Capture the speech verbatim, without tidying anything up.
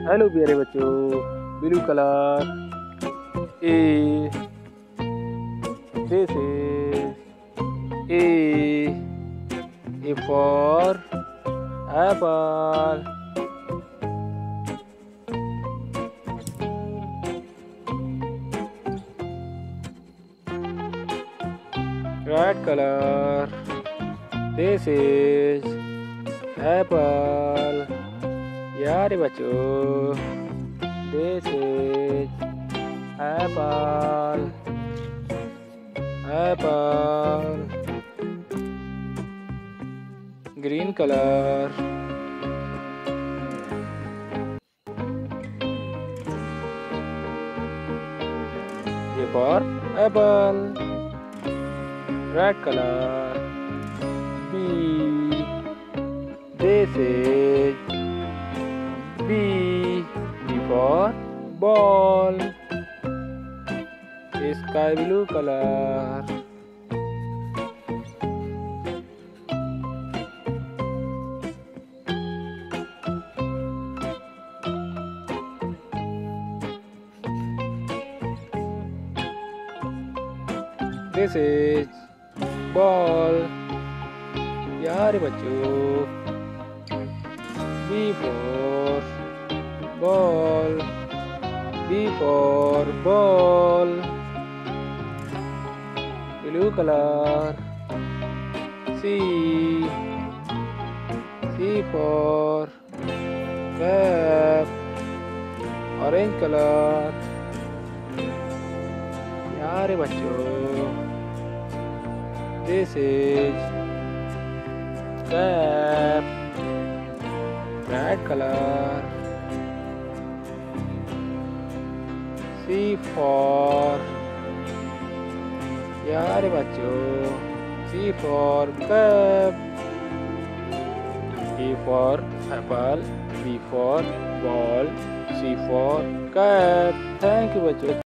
Hello प्यारे बच्चों, blue colour A this is A A for apple. Red color, this is apple. यार बच्चों, this is apple. Apple. Green color. A for apple. Red color. B. This is B. B for ball. Sky blue color. This is ball. यार बच्चों, B for ball. B for ball. Blue color. C. C for cap. Orange color. यार बच्चों, this is cap. Red color. C for यार बच्चों, C for cup. A for apple, B for ball, C for cup. Thank you बच्चों.